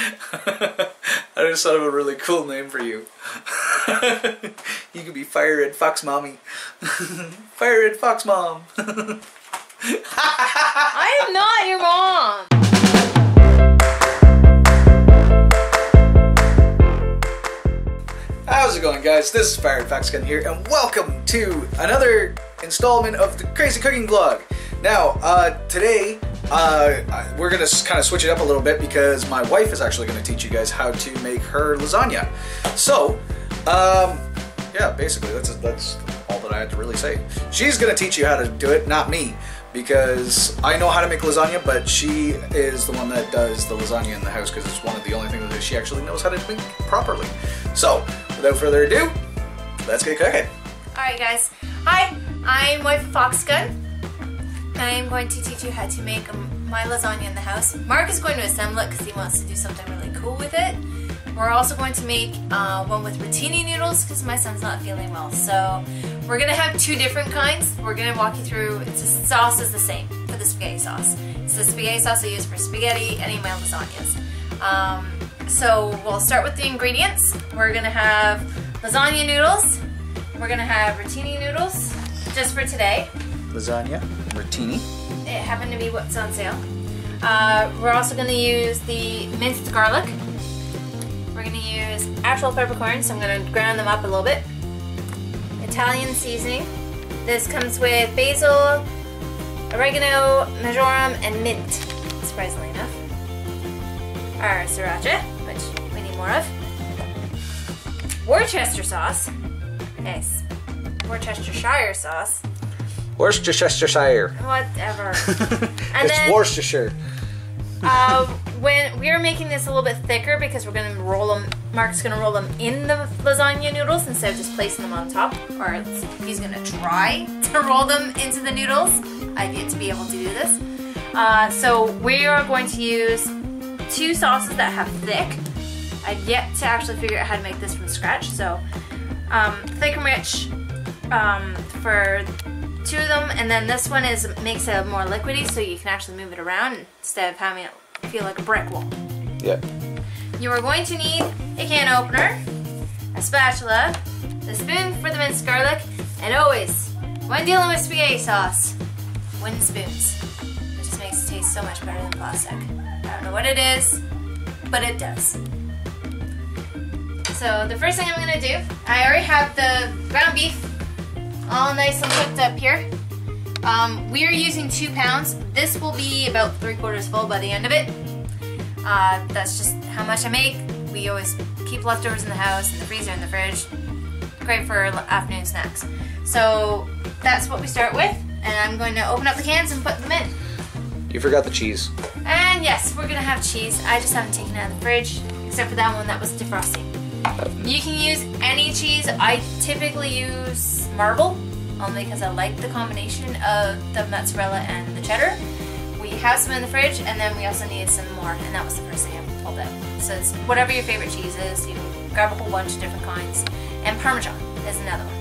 I just thought of a really cool name for you. You could be Fire Red Fox Mommy. Fire Red Fox Mom. I am not your mom. How's it going, guys? This is Fire Red Fox Gun here, and welcome to another installment of the Crazy Cooking Vlog. Now, today, we're gonna kind of switch it up a little bit because my wife is actually gonna teach you guys how to make her lasagna. So, yeah, basically that's all that I had to really say. She's gonna teach you how to do it, not me, because I know how to make lasagna, but she is the one that does the lasagna in the house because it's one of the only things that she actually knows how to make properly. So, without further ado, let's get cooking. Alright guys, hi, I'm wife of Fox Gun. I'm going to teach you how to make my lasagna in the house. Mark is going to assemble it because he wants to do something really cool with it. We're also going to make one with rotini noodles because my son's not feeling well. So we're going to have two different kinds. We're going to walk you through. The sauce is the same for the spaghetti sauce. It's the spaghetti sauce I use for spaghetti, any of my lasagnas. So we'll start with the ingredients. We're going to have lasagna noodles. We're going to have rotini noodles just for today. Lasagna, rotini. It happened to be what's on sale. We're also going to use the minced garlic. We're going to use actual peppercorns, so I'm going to ground them up a little bit. Italian seasoning. This comes with basil, oregano, marjoram, and mint, surprisingly enough. Our sriracha, which we need more of. Worcestershire sauce. Nice. Worcestershire sauce. Worcestershire. Whatever. And it's Worcestershire. When we're making this a little bit thicker because we're going to roll them, Mark's going to roll them in the lasagna noodles instead of just placing them on top, or he's going to try to roll them into the noodles. I've yet to be able to do this. So we are going to use two sauces that have thick. I've yet to actually figure out how to make this from scratch. So thick and rich for two of them, and then this one makes it more liquidy, so you can actually move it around instead of having it feel like a brick wall. Yeah. You are going to need a can opener, a spatula, a spoon for the minced garlic, and always, when dealing with spaghetti sauce, wooden spoons. It just makes it taste so much better than plastic. I don't know what it is, but it does. So the first thing I'm going to do, I already have the ground beef all nice and cooked up here. We are using 2 pounds. This will be about 3/4 full by the end of it. That's just how much I make. We always keep leftovers in the house, in the freezer, in the fridge. Great for afternoon snacks. So that's what we start with, and I'm going to open up the cans and put them in. You forgot the cheese. And yes, we're gonna have cheese. I just haven't taken it out of the fridge, except for that one that was defrosting. You can use any cheese. I typically use Marble, only because I like the combination of the mozzarella and the cheddar. We have some in the fridge, and then we also needed some more, and that was the first thing I pulled out. So it's whatever your favorite cheese is, you can grab a whole bunch of different kinds. And Parmesan is another one.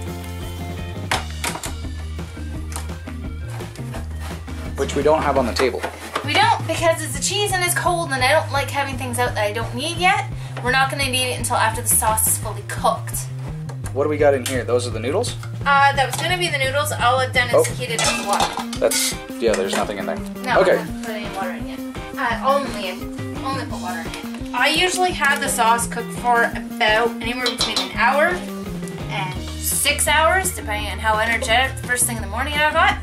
Which we don't have on the table. We don't, because it's a cheese and it's cold, and I don't like having things out that I don't need yet. We're not going to need it until after the sauce is fully cooked. What do we got in here? Those are the noodles? That was going to be the noodles. All I've done is heated up water. Yeah, there's nothing in there. No, okay. I haven't put any water in yet. Only put water in it. I usually have the sauce cooked for about anywhere between an hour and 6 hours, depending on how energetic the first thing in the morning I got.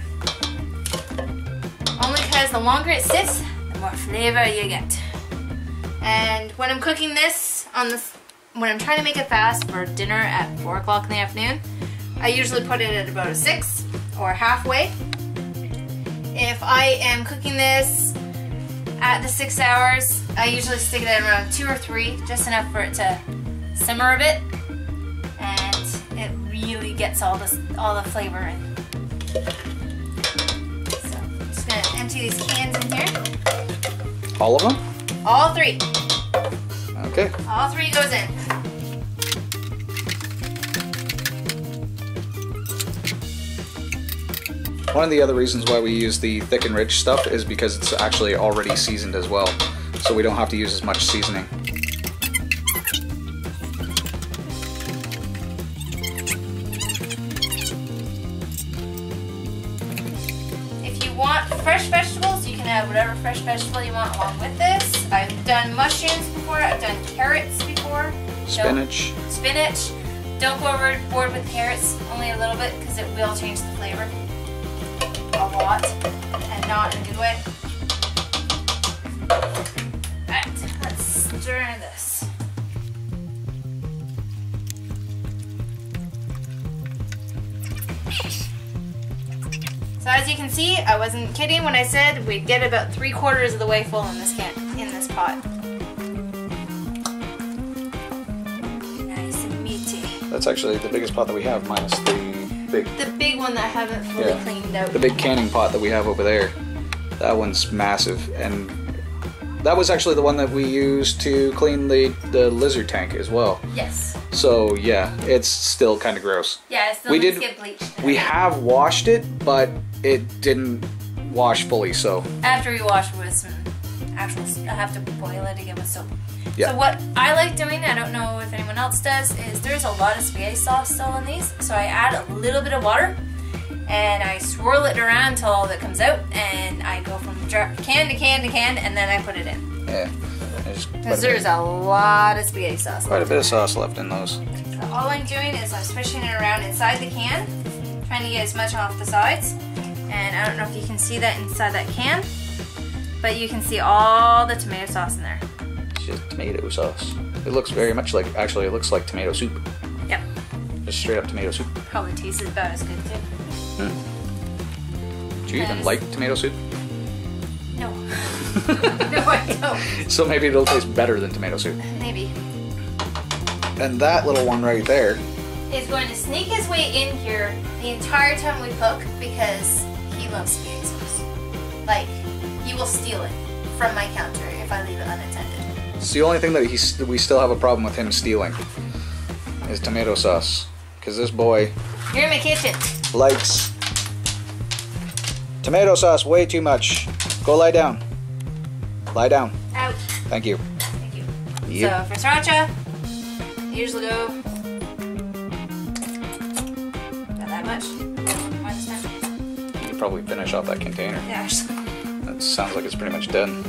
Only because the longer it sits, the more flavor you get. And when I'm cooking this when I'm trying to make it fast for dinner at 4 o'clock in the afternoon, I usually put it at about a 6 or halfway. If I am cooking this at the 6 hours, I usually stick it at around 2 or 3, just enough for it to simmer a bit, and it really gets all the flavor in. So I'm just gonna empty these cans in here. All of them? All 3. Okay. All 3 goes in. One of the other reasons why we use the thick and rich stuff is because it's actually already seasoned as well. so we don't have to use as much seasoning. If you want fresh vegetables, you can add whatever fresh vegetable you want along with this. I've done mushrooms before, I've done carrots before. Spinach. Spinach. Don't go overboard with carrots, only a little bit, because it will change the flavor a lot, and not in a good way. Alright, let's stir this. So as you can see, I wasn't kidding when I said we'd get about 3/4 of the way full in this pot. Nice and meaty. That's actually the biggest pot that we have, minus the big one that I haven't fully cleaned out. The big canning pot that we have over there. That one's massive, and that was actually the one that we used to clean the lizard tank as well. Yes. So yeah, it's still kind of gross. Yeah, it still needs to get bleached. We have washed it, but it didn't wash fully, so. After we wash it with some actual, I have to boil it again with soap. Yeah. So what I like doing, I don't know if anyone else does, is there's a lot of spaghetti sauce still in these, so I add a little bit of water, and I swirl it around until all of it comes out, and I go from can to can to can, and then I put it in. Yeah. Because there's a lot of spaghetti sauce. Quite a bit of sauce left in those. So all I'm doing is I'm swishing it around inside the can, trying to get as much off the sides. And I don't know if you can see that inside that can, but you can see all the tomato sauce in there. It's just tomato sauce. It looks very much like, actually it looks like tomato soup. Yep. Just straight up tomato soup. Probably tastes about as good too. Do you even like tomato soup? No. No, I don't. So maybe it'll taste better than tomato soup. Maybe. And that little one right there is going to sneak his way in here the entire time we cook because he loves spaghetti sauce. Like, he will steal it from my counter if I leave it unattended. It's the only thing that we still have a problem with him stealing is tomato sauce. Because this boy You're in my kitchen. likes tomato sauce way too much. Go lie down. Lie down. Out. Thank you. Thank you. Yep. So for sriracha, I usually go not that much. More this time. You could probably finish off that container. Yeah, actually. That sounds like it's pretty much done.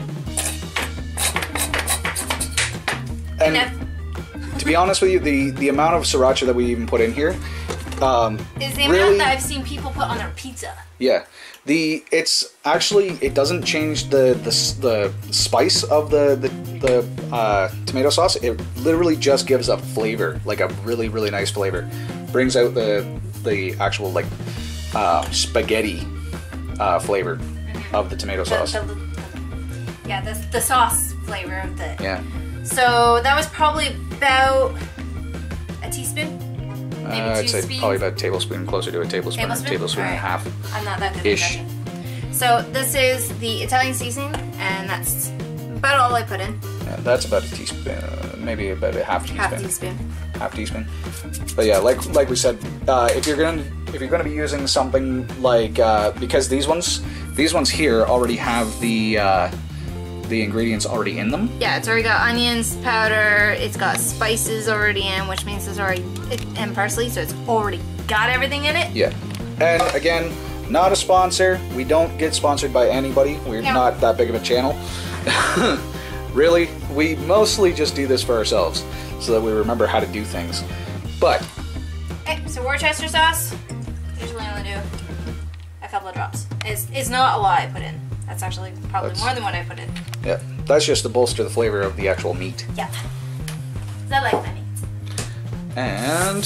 And Enough. to be honest with you, the amount of sriracha that we even put in here Is the amount that I've seen people put on their pizza. Yeah, it's actually, it doesn't change the spice of the tomato sauce. It literally just gives a flavor, like a really, really nice flavor. Brings out the actual like spaghetti flavor of the tomato sauce. The sauce flavor of the. Yeah. So that was probably about a teaspoon. Maybe I'd say probably about a tablespoon, closer to a tablespoon, or tablespoon and a half. I'm not that good Ish. at that. So this is the Italian seasoning, and that's about all I put in. Yeah, that's about a teaspoon, maybe about a half teaspoon. Half teaspoon. Half teaspoon. But yeah, like we said, if you're gonna be using something like because these ones here already have the ingredients already in them. Yeah, it's already got onions powder. It's got spices already in, which means it's already and parsley, so it's already got everything in it. Yeah, and again, not a sponsor. We don't get sponsored by anybody. We're not that big of a channel. Really, we mostly just do this for ourselves so that we remember how to do things. But Okay, so Worcester sauce. Usually only do a couple of drops. It's not a lot I put in. That's actually probably more than what I put in. yeah, that's just to bolster the flavor of the actual meat. Yeah. 'Cause I like my meat. And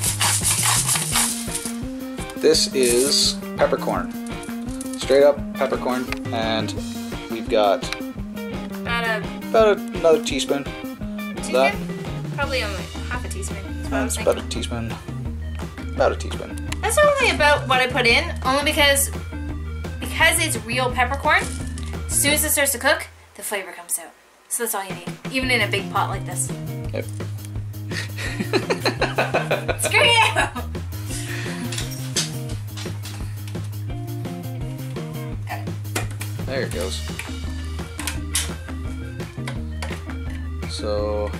this is peppercorn. Straight up peppercorn, and we've got about another teaspoon. That. Probably only half a teaspoon. That's what I was That's thinking. about a teaspoon. About a teaspoon. That's only about what I put in, only because it's real peppercorn. As soon as it starts to cook, the flavor comes out. So that's all you need, even in a big pot like this. Yep. Screw you! There it goes. So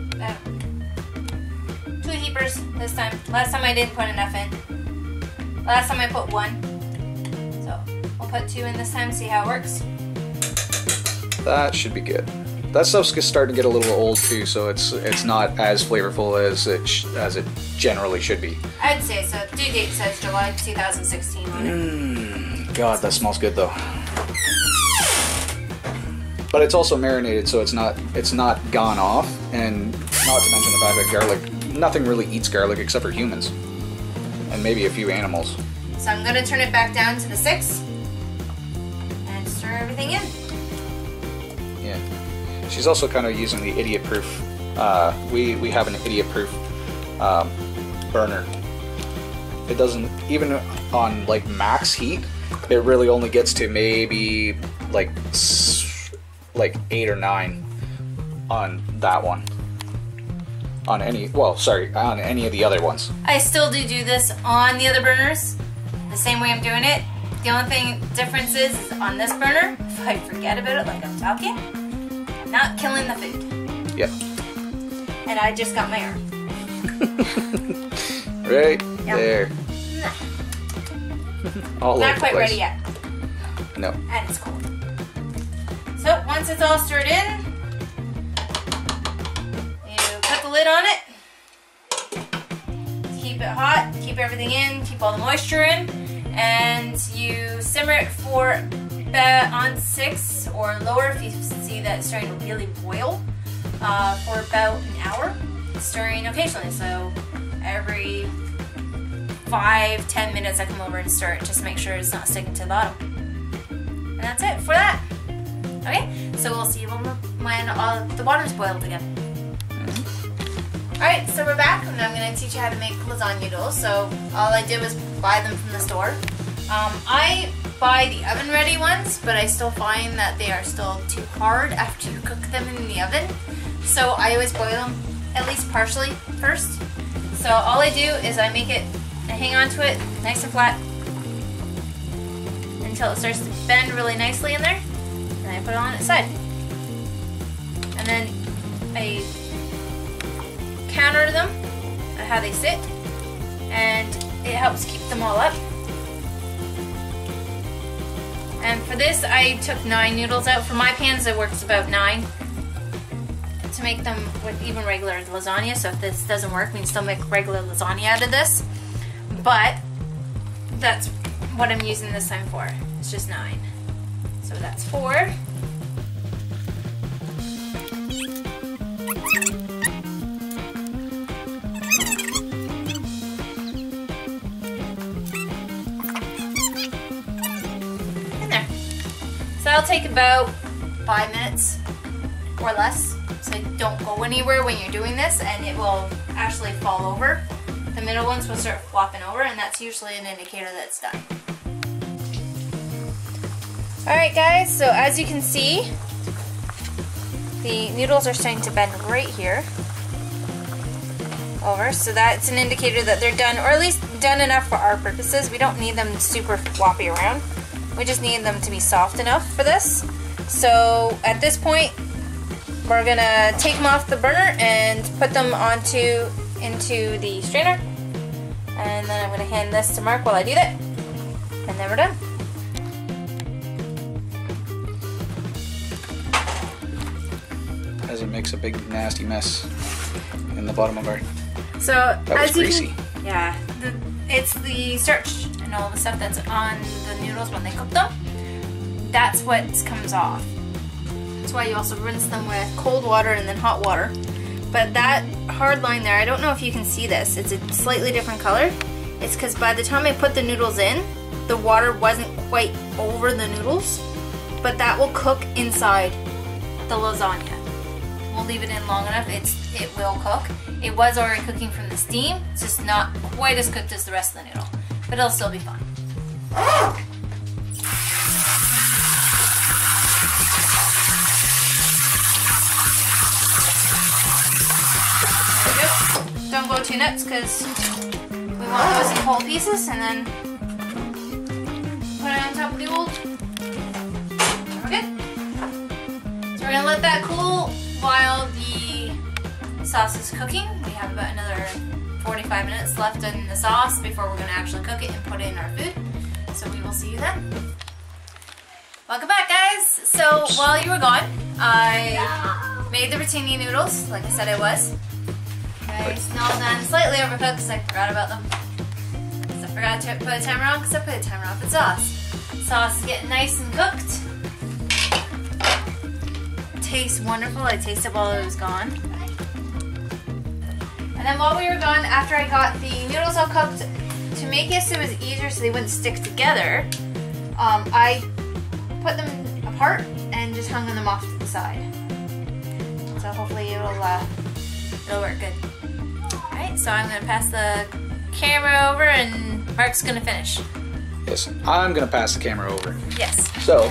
2 heapers this time. Last time I didn't put enough in. Last time I put 1. So we'll put 2 in this time, see how it works. that should be good. That stuff's starting to get a little old too, so it's not as flavorful as it generally should be. I'd say so. Due date says July 2016 on it. God, that smells good though. But it's also marinated, so it's not gone off, and not to mention the fact that garlic, nothing really eats garlic except for humans, and maybe a few animals. So I'm gonna turn it back down to the 6 and stir everything in. Yeah. She's also kind of using the idiot-proof. We have an idiot-proof burner. It doesn't, even on like max heat, it really only gets to maybe like 8 or 9 on that one. On any, well, sorry, on any of the other ones. I still do this on the other burners, the same way I'm doing it. The only difference is on this burner, if I forget about it like I'm talking, I'm not killing the food. Yep. And I just got my arm. Right there. All Not over the quite place. ready yet. No. And it's cold. So once it's all stirred in, you put the lid on it. Keep it hot, keep everything in, keep all the moisture in, and you simmer it for on 6 or lower if you see that it's starting to really boil, for about an hour, stirring occasionally. So every 5-10 minutes I come over and stir it just to make sure it's not sticking to the bottom. And that's it for that. Okay, so we'll see when the water's boiled again. Alright, so we're back, and I'm going to teach you how to make lasagna noodles. So all I did was buy them from the store. I buy the oven ready ones, but I still find that they are still too hard after you cook them in the oven. So I always boil them at least partially first. So all I do is I hang on to it nice and flat until it starts to bend really nicely in there. And I put it on its side. And then I counter them at how they sit, and it helps keep them all up. And for this I took 9 noodles out. For my pans it works about 9 to make them with even regular lasagna. So if this doesn't work, we can still make regular lasagna out of this. But that's what I'm using this time for. It's just 9. So that's 4. In there. So that'll take about 5 minutes or less. So don't go anywhere when you're doing this, and it will actually fall over. The middle ones will start flopping over, and that's usually an indicator that it's done. Alright guys, so as you can see, the noodles are starting to bend right here over, so that's an indicator that they're done, or at least done enough for our purposes. We don't need them super floppy around. We just need them to be soft enough for this. So at this point, we're gonna take them off the burner and put them into the strainer. And then I'm gonna hand this to Mark while I do that. And then we're done. As it makes a big nasty mess in the bottom of our. So That was as you greasy. can, yeah, it's the starch and all the stuff that's on the noodles when they cook them. That's what comes off. That's why you also rinse them with cold water and then hot water. But that hard line there, I don't know if you can see this. It's a slightly different color. It's because by the time I put the noodles in, the water wasn't quite over the noodles, but that will cook inside the lasagna. We'll leave it in long enough, it will cook. It was already cooking from the steam, it's just not quite as cooked as the rest of the noodle, but it'll still be fine. There we go. Don't go too nuts because we want those in whole pieces, and then put it on top of the old. We're good. So we're gonna let that cool while the sauce is cooking. We have about another 45 minutes left in the sauce before we're going to actually cook it and put it in our food. So we will see you then. Welcome back, guys. So while you were gone, I made the rotini noodles, like I said I was. Nice and all done. Slightly overcooked because I forgot about them. I forgot to put a timer on because I put a timer on for sauce. Sauce is getting nice and cooked. Tastes wonderful. I tasted while it was gone. And then while we were gone, after I got the noodles all cooked, to make it so it was easier so they wouldn't stick together, I put them apart and just hung them off to the side. So hopefully it'll work good. Alright, so I'm going to pass the camera over and Mark's going to finish. Yes, I'm going to pass the camera over. Yes. So,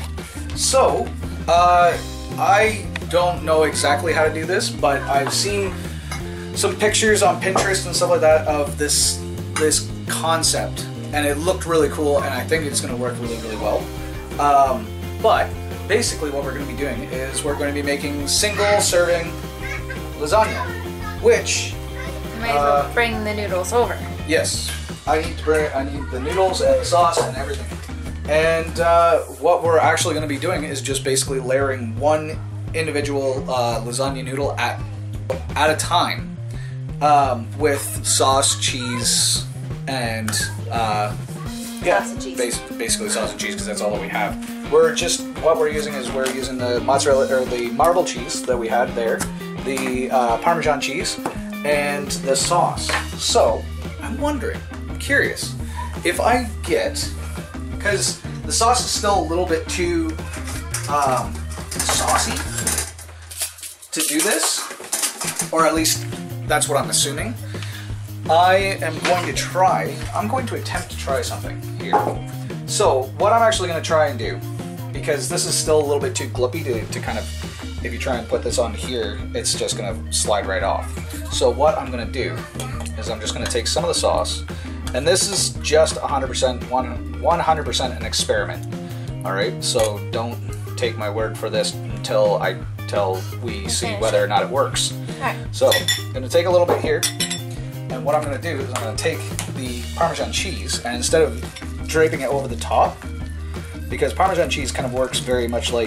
I don't know exactly how to do this, but I've seen some pictures on Pinterest and stuff like that of this concept, and it looked really cool, and I think it's going to work really, really well. But basically what we're going to be doing is we're going to be making single serving lasagna, which You might as well bring the noodles over. yes, I need the noodles and the sauce and everything. And what we're actually going to be doing is just basically layering one individual lasagna noodle at a time with sauce, cheese, and Sauce and cheese. basically sauce and cheese, because that's all that we have. We're using the mozzarella or the marble cheese that we had there, the Parmesan cheese, and the sauce. So I'm curious, if I get, because the sauce is still a little bit too saucy to do this, or at least that's what I'm assuming. I'm going to attempt to try something here. So what I'm actually going to try and do, because this is still a little bit too glippy to kind of, if you try and put this on here, it's just going to slide right off. So what I'm going to do is I'm just going to take some of the sauce, and this is just 100% an experiment. All right, so don't take my word for this until we see whether or not it works. Alright. So I'm going to take a little bit here, and what I'm going to do is I'm going to take the Parmesan cheese, and instead of draping it over the top, because Parmesan cheese kind of works very much like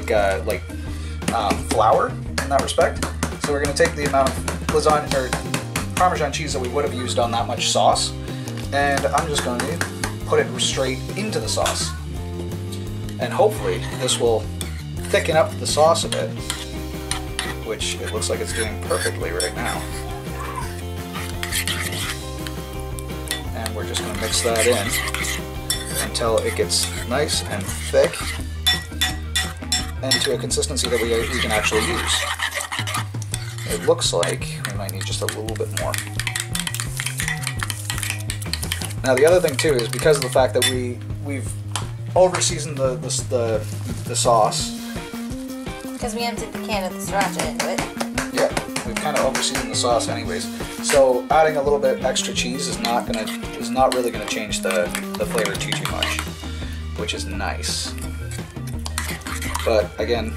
flour in that respect. So we're going to take the amount of lasagna or Parmesan cheese that we would have used on that much sauce, and I'm just going to put it straight into the sauce. And hopefully this will thicken up the sauce a bit, which it looks like it's doing perfectly right now. And we're just going to mix that in until it gets nice and thick and to a consistency that we can actually use. It looks like we might need just a little bit more. Now the other thing too is because of the fact that we've over-seasoned the sauce. Because we emptied the can of the sriracha into it. Yeah, we've kind of over-seasoned the sauce anyways. So adding a little bit extra cheese is not really gonna change the flavor too much, which is nice. But again,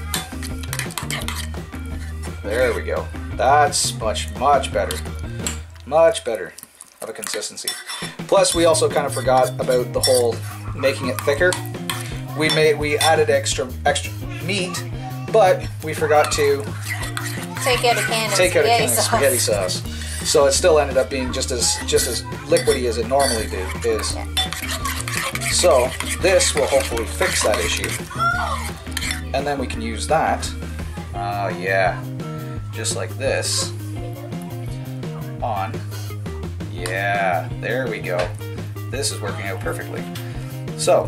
there we go. That's much better. Much better of a consistency. Plus, we also kind of forgot about the whole making it thicker. We added extra meat, but we forgot to take out a can of spaghetti sauce. So it still ended up being just as liquidy as it normally is. So this will hopefully fix that issue, and then we can use that. Yeah, just like this. On. Yeah, there we go. This is working out perfectly. So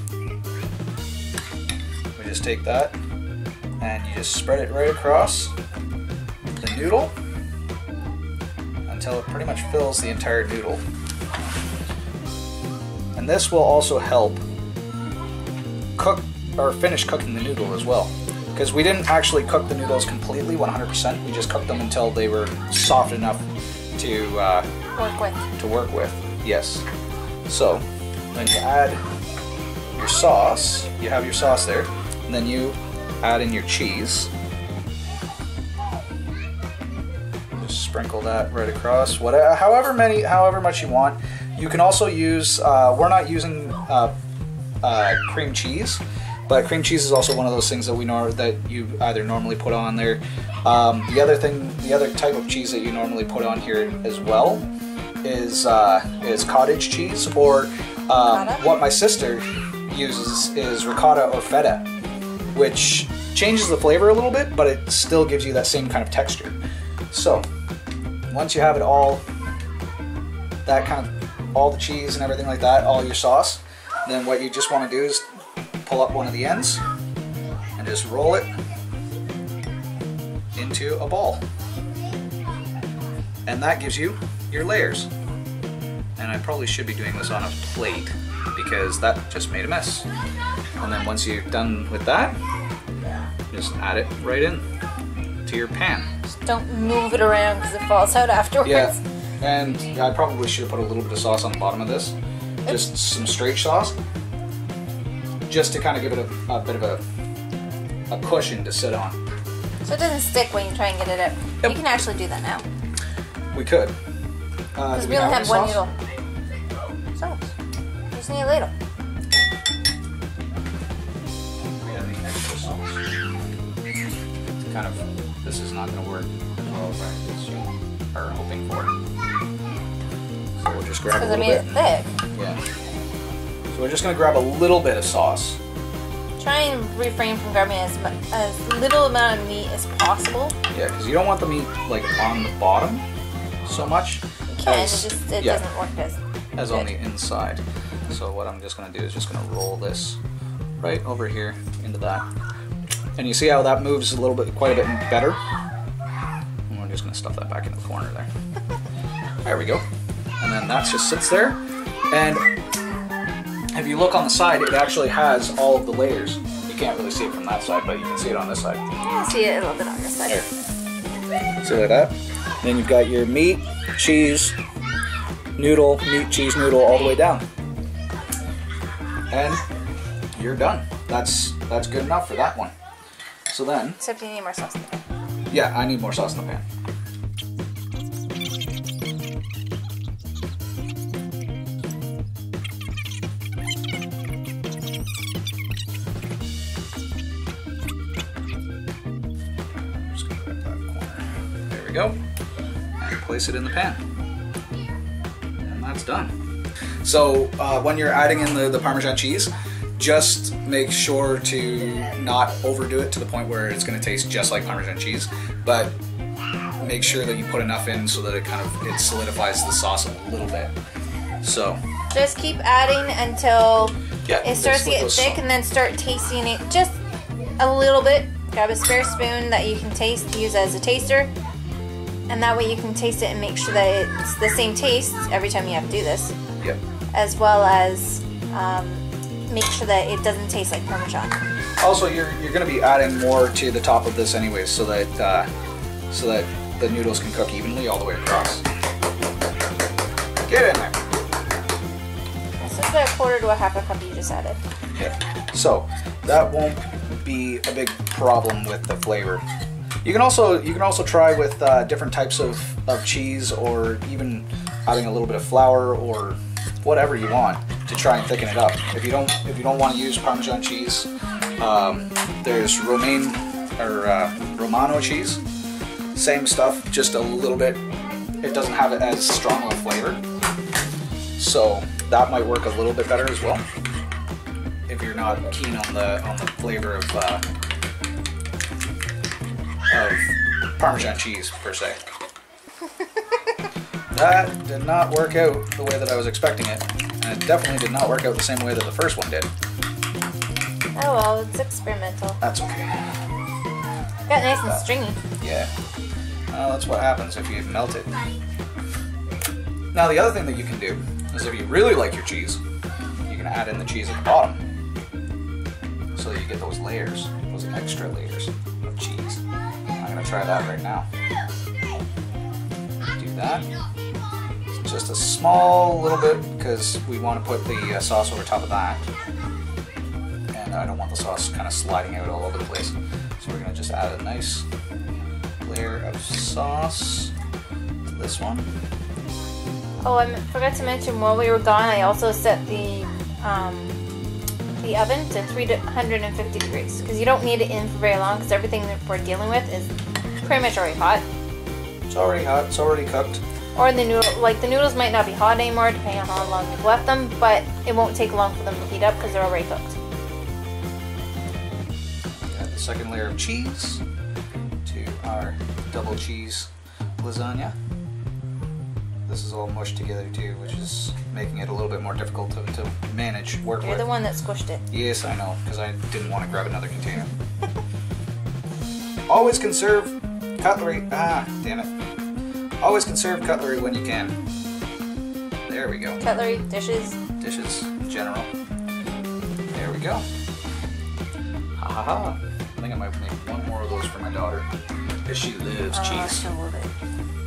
we just take that and you just spread it right across the noodle until it pretty much fills the entire noodle. And this will also help cook or finish cooking the noodle as well, because we didn't actually cook the noodles completely 100%. We just cooked them until they were soft enough to work with. Yes. So then you add your sauce. You have your sauce there, and then you add in your cheese. Just sprinkle that right across. Whatever, however much you want. You can also use. We're not using cream cheese, but cream cheese is also one of those things that that you either normally put on there. The other type of cheese that you normally put on here as well is cottage cheese, or what my sister uses is ricotta or feta, which changes the flavor a little bit, but it still gives you that same kind of texture. So once you have it all, all the cheese and everything like that, all your sauce, then what you just want to do is pull up one of the ends and just roll it into a ball. And that gives you your layers. And I probably should be doing this on a plate because that just made a mess. And then once you're done with that, just add it right in to your pan. Just don't move it around because it falls out afterwards. Yeah, and I probably should have put a little bit of sauce on the bottom of this. Just some straight sauce. Just to kind of give it a bit of a cushion to sit on. So it doesn't stick when you try and get it out. Yep. You can actually do that now. We could. Because we only have one noodle. So, just need a ladle. We have the extra sauce. It's kind of, this is not going to work as well as you are hoping for. So we'll just grab a little bit. Because I made it thick. Yeah. So we're just going to grab a little bit of sauce. Try and refrain from grabbing as little amount of meat as possible. Yeah, because you don't want the meat like on the bottom so much. You can, it doesn't work as on the inside. So what I'm just going to do is just going to roll this right over here into that. And you see how that moves a little bit, quite a bit better? And we're just going to stuff that back in the corner there. There we go. And then that just sits there. And if you look on the side, it actually has all of the layers. You can't really see it from that side, but you can see it on this side. I see it a little bit on this side. There. See like that? Then you've got your meat, cheese, noodle, meat, cheese, noodle, all the way down. And you're done. That's good enough for that one. So then... Except you need more sauce in the pan. Yeah, I need more sauce in the pan. Just gonna grab that corner. There we go. And place it in the pan. And that's done. So when you're adding in the Parmesan cheese, just make sure to not overdo it to the point where it's going to taste just like Parmesan cheese, but make sure that you put enough in so that it solidifies the sauce a little bit. So just keep adding until it starts to get thick, and then start tasting it just a little bit. Grab a spare spoon that you can use as a taster, and that way you can taste it and make sure that it's the same taste every time you have to do this. Yep. As well as make sure that it doesn't taste like Parmesan. Also, you're going to be adding more to the top of this anyways, so that the noodles can cook evenly all the way across. Get in there. This is about a quarter to a half a cup you just added. Yeah. So that won't be a big problem with the flavor. You can also try with different types of cheese, or even adding a little bit of flour or whatever you want to try and thicken it up. If you don't want to use Parmesan cheese, there's Romano cheese. Same stuff, just a little bit. It doesn't have it as strong of a flavor, so that might work a little bit better as well. If you're not keen on the flavor of Parmesan cheese per se. That did not work out the way that I was expecting it, and it definitely did not work out the same way that the first one did. Oh well, it's experimental. That's okay. Got nice and stringy. Yeah. Well, that's what happens if you melt it. Now the other thing that you can do is, if you really like your cheese, you can add in the cheese at the bottom, so that you get those layers, those extra layers of cheese. I'm gonna try that right now. Do that. Just a small little bit, because we want to put the sauce over top of that, and I don't want the sauce kind of sliding out all over the place. So we're going to just add a nice layer of sauce this one. Oh, I forgot to mention while we were gone, I also set the oven to 350 degrees because you don't need it in for very long because everything that we're dealing with is pretty much already hot. It's already hot. It's already cooked. Or the noodles might not be hot anymore depending on how long we've left them, but it won't take long for them to heat up because they're already cooked. Add the second layer of cheese to our double cheese lasagna. This is all mushed together too, which is making it a little bit more difficult to manage, work with. You're the one that squished it. Yes, I know, because I didn't want to grab another container. Always conserve cutlery. Ah, damn it. Always conserve cutlery when you can. There we go. Cutlery, dishes. Dishes in general. There we go. Ha ha ha. I think I might make one more of those for my daughter, because she loves cheese. She'll love it.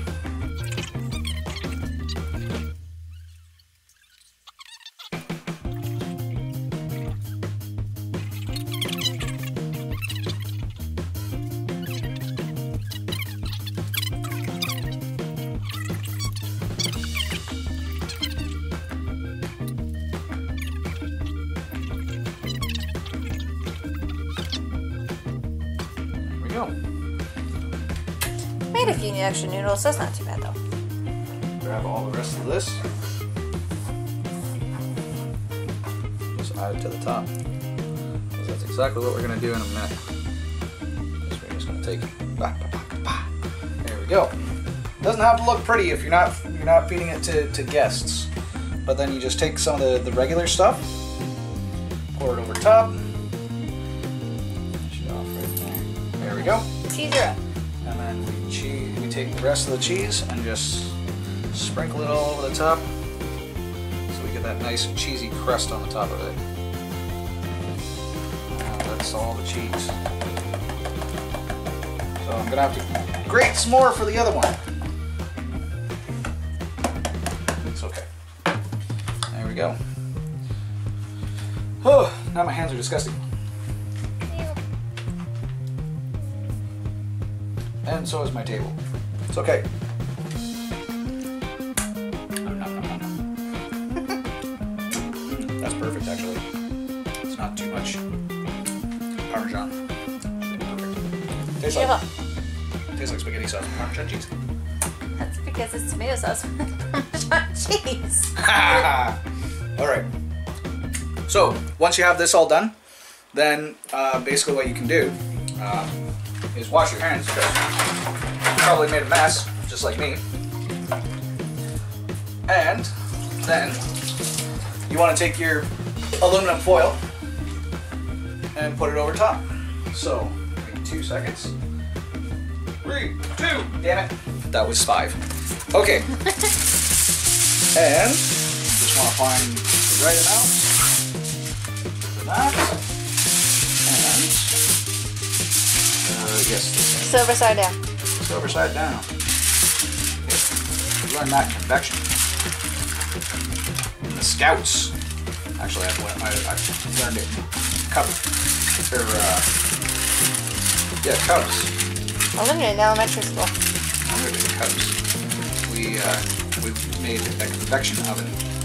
Made a few extra noodles, that's not too bad though. Grab all the rest of this. Just add it to the top. Because that's exactly what we're going to do in a minute. We're just going to take. There we go. Doesn't have to look pretty if you're not feeding it to guests. But then you just take some of the regular stuff, pour it over top. Finish it off right there. There we go. Cheese her up. And then we take the rest of the cheese and just sprinkle it all over the top so we get that nice cheesy crust on the top of it. Now that's all the cheese. So I'm gonna have to grate some more for the other one. It's okay. There we go. Oh, now my hands are disgusting. And so is my table. It's okay. That's perfect, actually. It's not too much Parmesan. Tastes like spaghetti sauce with Parmesan cheese. That's because it's tomato sauce with Parmesan cheese. Alright. So, once you have this all done, then basically what you can do is wash your hands because you probably made a mess, just like me. And then you want to take your aluminum foil and put it over top. So, maybe 2 seconds. 3, 2, damn it. That was 5. Okay. And just want to find the right amount for that. And yes, Silver side down. Silver side down. Okay. Learn that convection. In the Scouts. Actually, I learned it in Cubs. Yeah, Cubs. I learned it in elementary school. I learned it in Cubs. We made a convection oven.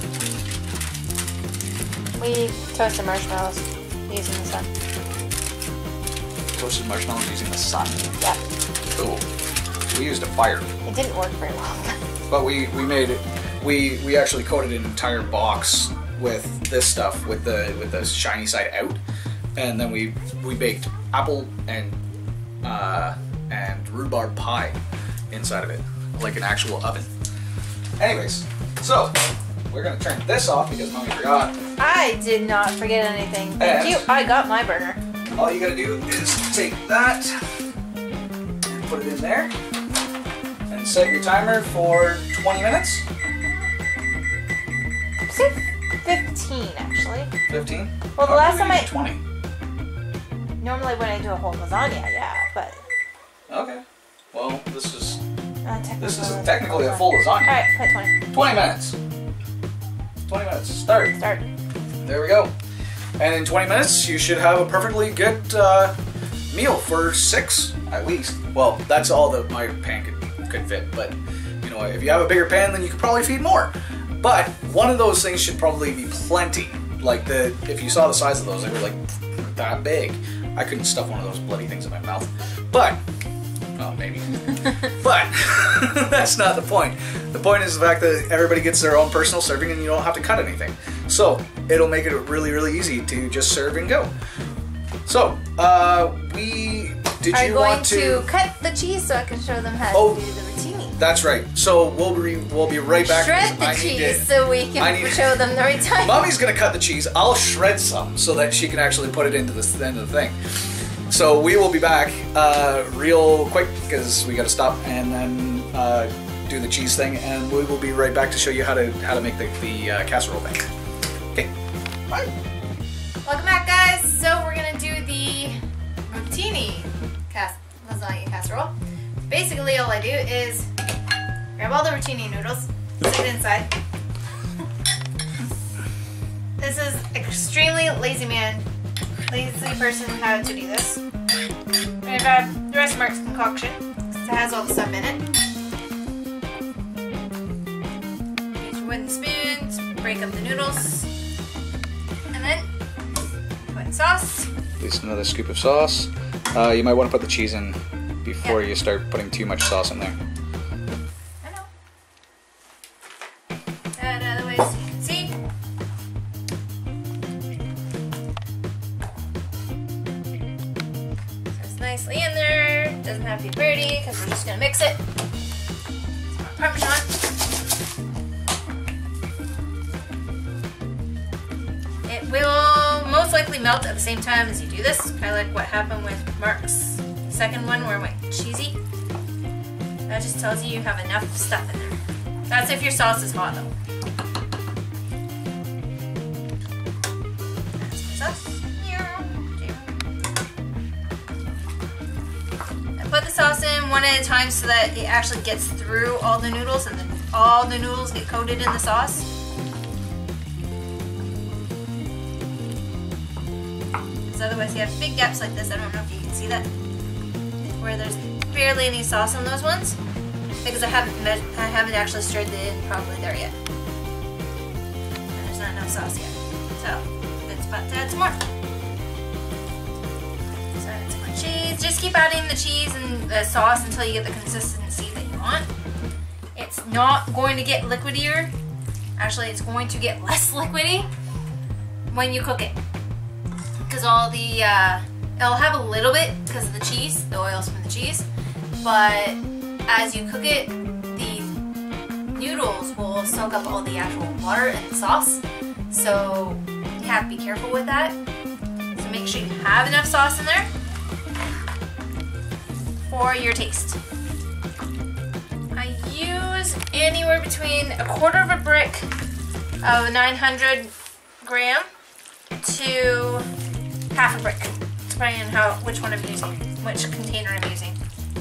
We toasted marshmallows using the sun. Toasted marshmallows using the sun. Yeah. Cool. We used a fire. It didn't work very well. But we made it. We actually coated an entire box with this stuff with the shiny side out, and then we baked apple and rhubarb pie inside of it, like an actual oven. Anyways, so we're gonna turn this off because Mommy forgot. I did not forget anything. Thank you. I got my burner. All you gotta do is take that and put it in there and set your timer for 20 minutes. Say 15 actually. 15? Well, the last time 20. Normally when I do a whole lasagna, yeah, but. Okay. Well, this is technically, technically a full lasagna. Alright, put 20. 20 minutes. 20 minutes. Start. Start. There we go. And in 20 minutes, you should have a perfectly good meal for 6, at least. Well, that's all that my pan could fit, but know, if you have a bigger pan, then you could probably feed more. But one of those things should probably be plenty. Like if you saw the size of those, they were like that big. I couldn't stuff one of those bloody things in my mouth. But, well, maybe. But that's not the point. The point is the fact that everybody gets their own personal serving and you don't have to cut anything. So it'll make it really, really easy to just serve and go. So, did you want to cut the cheese so I can show them how to do the rotini? That's right. So we'll be right back. Shred the cheese so we can show them the right time. Mommy's gonna cut the cheese. I'll shred some so that she can actually put it into the end of the thing. So we will be back real quick because we got to stop and then do the cheese thing, and we will be right back to show you how to make the casserole thing. Okay. Bye. Welcome back, guys. So we're gonna do the rotini lasagna casserole. Basically, all I do is grab all the rotini noodles, stick it inside. This is extremely lazy person how to do this. I'm gonna grab the rest of Mark's concoction because it has all the stuff in it. Use your wooden spoons, break up the noodles, and then put in sauce. At least another scoop of sauce. You might want to put the cheese in before you start putting too much sauce in there. I know. That out of the way so you can see. So it's nicely in there. Doesn't have to be pretty because we're just gonna mix it. Some more Parmesan. It will most likely melt at the same time as you do this, kind of like what happened with Mark's second one where it went cheesy. That just tells you have enough stuff in there. That's if your sauce is hot though. That's my sauce. I put the sauce in one at a time so that it actually gets through all the noodles and then all the noodles get coated in the sauce. Because otherwise you have big gaps like this. I don't know if you can see that. Where there's barely any sauce on those ones, because I haven't actually stirred it in probably there yet. And there's not enough sauce yet, so it's about to add some more. So add some more cheese. Just keep adding the cheese and the sauce until you get the consistency that you want. It's not going to get liquidier. Actually, it's going to get less liquidy when you cook it, because all the it'll have a little bit because of the cheese, the oils from the cheese, but as you cook it, the noodles will soak up all the actual water and the sauce, so you have to be careful with that. So make sure you have enough sauce in there for your taste. I use anywhere between a quarter of a brick of 900 gram to half a brick, depending on which one I'm using, which container I'm using.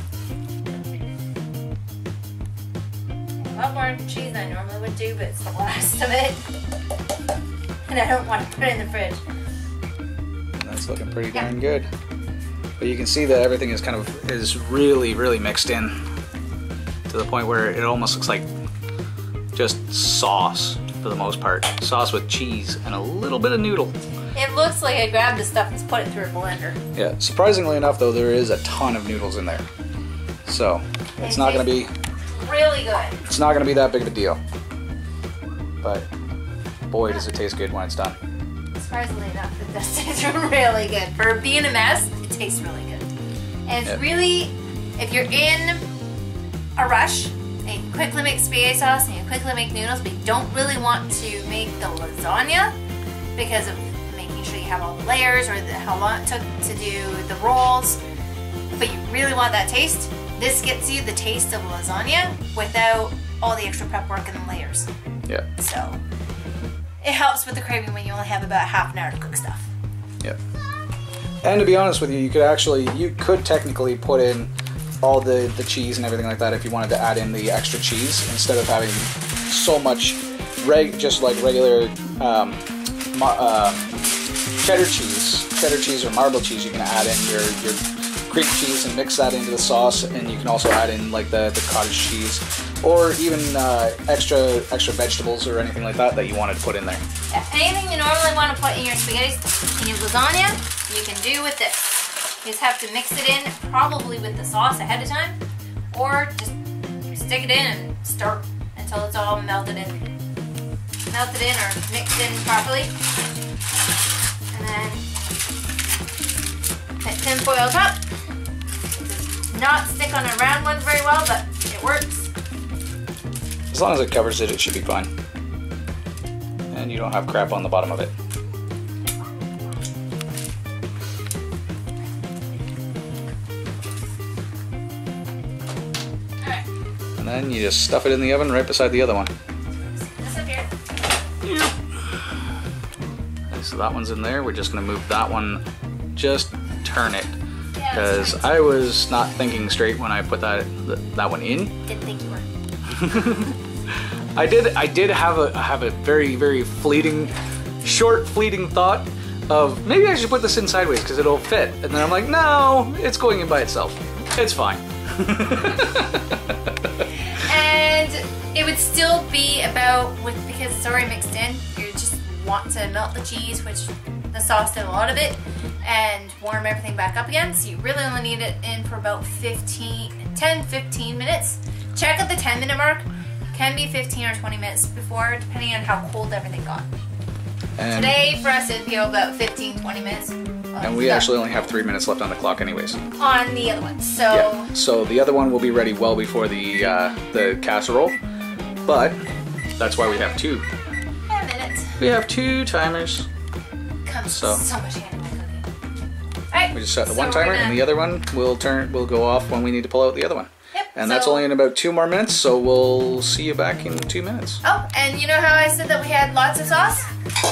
A lot more cheese than I normally would do, but it's the last of it, and I don't want to put it in the fridge. That's looking pretty darn good. But you can see that everything is really, really mixed in to the point where it almost looks like just sauce for the most part. Sauce with cheese and a little bit of noodle. It looks like I grabbed the stuff and put it through a blender. Yeah, surprisingly enough though, there is a ton of noodles in there. So, it's not going to be really good. It's not going to be that big of a deal. But boy, does it taste good when it's done. Surprisingly enough, it does taste really good. For being a mess, it tastes really good. And it's really, if you're in a rush and you quickly make spaghetti sauce and you quickly make noodles, but you don't really want to make the lasagna because of making sure you have all the layers or how long it took to do the rolls, but you really want that taste, this gets you the taste of lasagna without all the extra prep work and the layers. Yeah. So it helps with the craving when you only have about half an hour to cook stuff. Yeah. And to be honest with you, you could technically put in all the cheese and everything like that if you wanted to add in the extra cheese instead of having so much just like regular cheddar cheese or marble cheese. You can add in your cream cheese and mix that into the sauce, and you can also add in like the cottage cheese, or even extra vegetables or anything like that you wanted to put in there. Yeah, anything you normally want to put in your spaghetti, in your lasagna, you can do with this. You just have to mix it in, probably with the sauce ahead of time, or just stick it in and stir until it's all melted in. Melted in or mixed in properly. And then put tin foil top. It does not stick on a round one very well, but it works. As long as it covers it, it should be fine. And you don't have crap on the bottom of it. Alright. And then you just stuff it in the oven right beside the other one. This up here. Okay, so that one's in there. We're just going to move that one, just turn it. Yeah, Because I was not thinking straight when I put that one in. Didn't think you were. I did have a very, very fleeting thought of maybe I should put this in sideways because it'll fit. And then I'm like, no, it's going in by itself. It's fine. And it would still be about, because it's already mixed in, you just want to melt the cheese, which the sauce did a lot of it, and warm everything back up again. So you really only need it in for about 10-15 minutes. Check at the 10-minute mark. Can be 15 or 20 minutes before, depending on how cold everything got. And Today, for us, it'd be about 15-20 minutes. and we actually only have 3 minutes left on the clock anyways. On the other one, so... Yeah, so the other one will be ready well before the casserole, but that's why we have 2. 10 minutes. We have 2 timers. Comes So- so much hand in my cooking. Alright, We just set the so one timer, we're gonna- and the other one will go off when we need to pull out the other one. Yep, And that's so- only in about 2 more minutes, so we'll see you back in 2 minutes. Oh, and you know how I said that we had lots of sauce?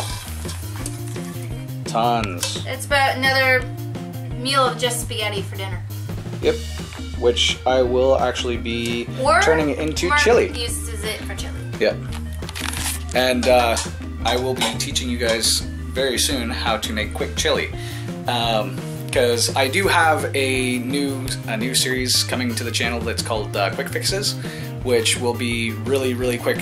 Tons. It's about another meal of just spaghetti for dinner. Yep. Which I will actually be Or turning into Mark chili. uses it for chili. Yep. And I will be teaching you guys very soon how to make quick chili. Because I do have a new series coming to the channel that's called Quick Fixes, which will be really quick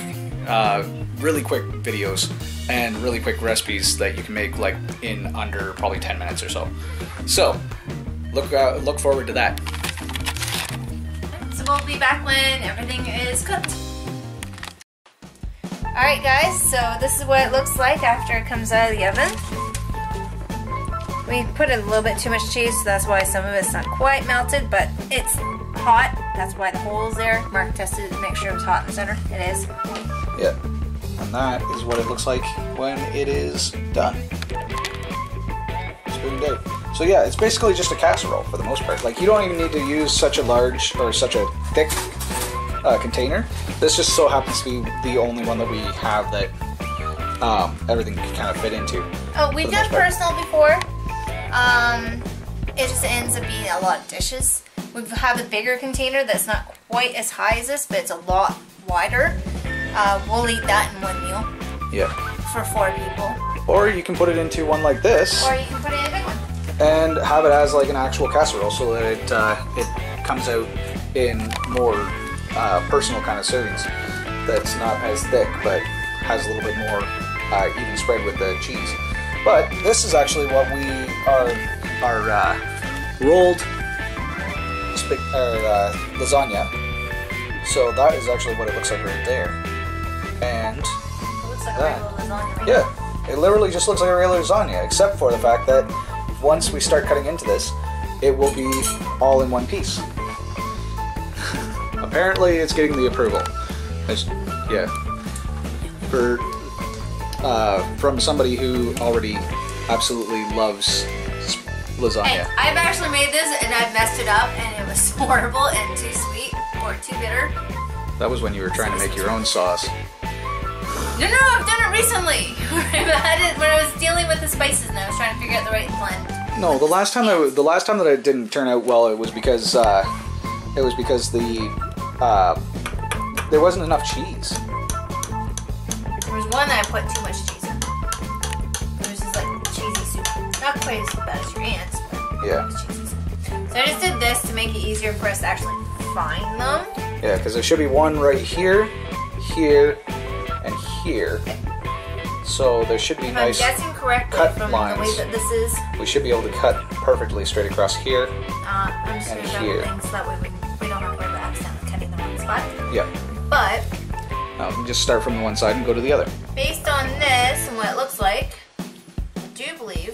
videos and really quick recipes that you can make like in under probably 10 minutes or so. So look forward to that. So we'll be back when everything is cooked. Alright guys, so this is what it looks like after it comes out of the oven. We put in a little bit too much cheese, so that's why some of it's not quite melted, but it's hot. That's why the hole's there. Mark tested it to make sure it was hot in the center. It is. Yep. And that is what it looks like when it is done. Spooned out. So yeah, it's basically just a casserole for the most part. Like you don't even need to use such a large or such a thick container. This just so happens to be the only one that we have that everything can kind of fit into. Oh, we've done personal before. It just ends up being a lot of dishes. We have a bigger container that's not quite as high as this, but it's a lot wider. We'll eat that in one meal. Yeah. For 4 people. Or you can put it into one like this. Or you can put it in a big one. And have it as like an actual casserole, so that it comes out in more personal kind of servings. That's not as thick, but has a little bit more even spread with the cheese. But this is actually what we our rolled lasagna. So that is actually what it looks like right there. And It looks like a regular lasagna. yeah, it literally just looks like a regular lasagna, except for the fact that once we start cutting into this, it will be all in one piece. Apparently, it's getting the approval. Yeah, from somebody who already absolutely loves lasagna. Hey, I've actually made this and I've messed it up and it was horrible and too sweet or too bitter. That was when you were trying to make your own sauce. No, I've done it recently. when I was dealing with the spices and I was trying to figure out the right blend. No, the last time that it didn't turn out well, it was because there wasn't enough cheese. There was one that I put too much cheese in. It was just like cheesy soup. Not quite as bad as your aunt's, but Yeah. it was cheesy soup. So I just did this to make it easier for us to actually find them. Yeah, because there should be one right here, here, and here. So there should be If nice I'm guessing correctly cut from lines. the way that this is, We should be able to cut perfectly straight across here. I'm just And going to here. grab things so that way we don't have to worry about accidentally cutting the wrong spot. Yeah. But We can just start from the one side and go to the other. based on this and what it looks like, I do believe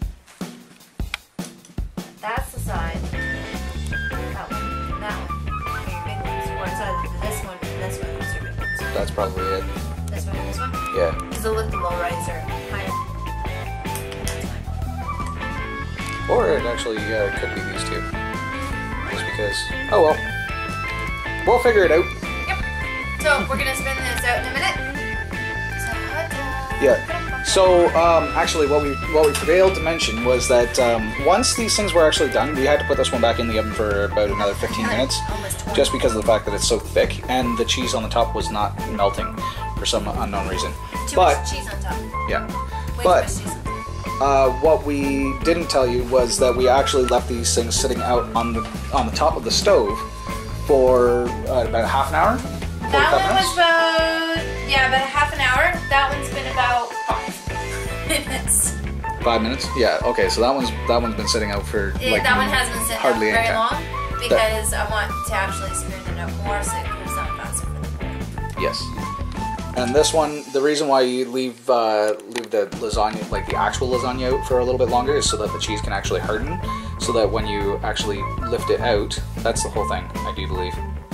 that's the side. That one, that one. Are your big ones. Or it's either this one and this one. Those are big ones. That's probably it. This one and this one. Yeah. Because the look, the low rides are higher. That's fine. Or it actually could be these two. Just because. Oh well. We'll figure it out. Yep. So we're gonna spin this out in a minute. Ta-da. Yeah. So actually, what we failed to mention was that once these things were actually done, we had to put this one back in the oven for about another 15 minutes, Almost 20. just because of the fact that it's so thick and the cheese on the top was not melting for some unknown reason. Too But much cheese on top. yeah, Way but too much cheese on top. what we didn't tell you was that we actually left these things sitting out on the top of the stove for about half an hour. That 45 one minutes? was about a half an hour. That one's been about 5 minutes. 5 minutes. Yeah. Okay. So that one's been sitting out for like That one hasn't been sitting out hardly any very time. long because I want to actually screw the nut more so it goes on faster for the bowl. Yes. And this one, the reason why you leave the lasagna, like the actual lasagna, out for a little bit longer is so that the cheese can actually harden, so that when you actually lift it out, that's the whole thing, I do believe.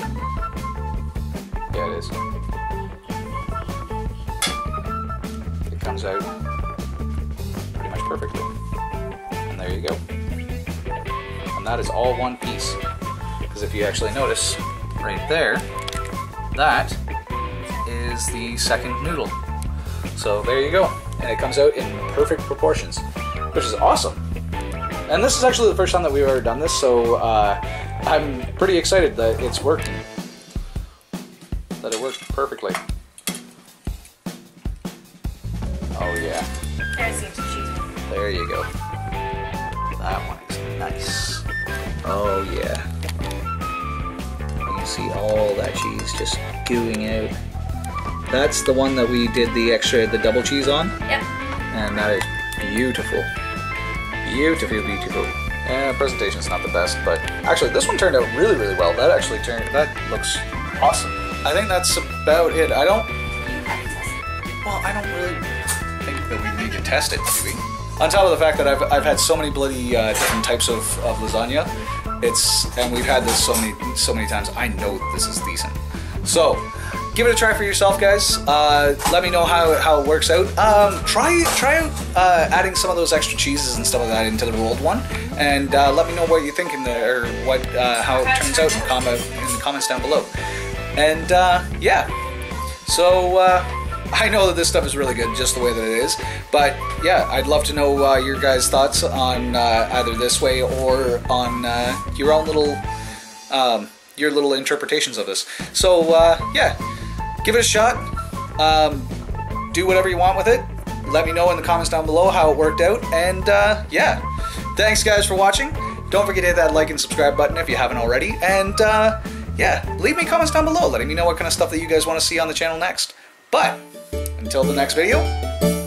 Yeah, it is. It comes out pretty much perfectly. And there you go. And that is all one piece. Because if you actually notice, right there, that is the second noodle. So there you go. And it comes out in perfect proportions, which is awesome. And this is actually the first time that we've ever done this, so I'm pretty excited that it's working. That it worked perfectly. Oh yeah. There's the extra cheese. There you go. That one is nice. Oh yeah. You can see all that cheese just gooing out. That's the one that we did the double cheese on. Yep. And that is beautiful. Beautiful, beautiful. Presentation's not the best, but actually this one turned out really, really well. That looks awesome. I think that's about it. I don't really think that we need to test it, maybe. On top of the fact that I've had so many bloody different types of lasagna, and we've had this so many times, I know this is decent. So, give it a try for yourself, guys. Let me know how it works out. Try out adding some of those extra cheeses and stuff like that into the rolled one, and let me know what you think or how it turns out in the comments down below. And yeah, so I know that this stuff is really good just the way that it is, but yeah, I'd love to know your guys' thoughts on either this way or on your own little interpretations of this. So yeah, give it a shot. Do whatever you want with it. Let me know in the comments down below how it worked out. And yeah, thanks guys for watching. Don't forget to hit that like and subscribe button if you haven't already. And yeah, leave me comments down below letting me know what kind of stuff that you guys want to see on the channel next. But until the next video,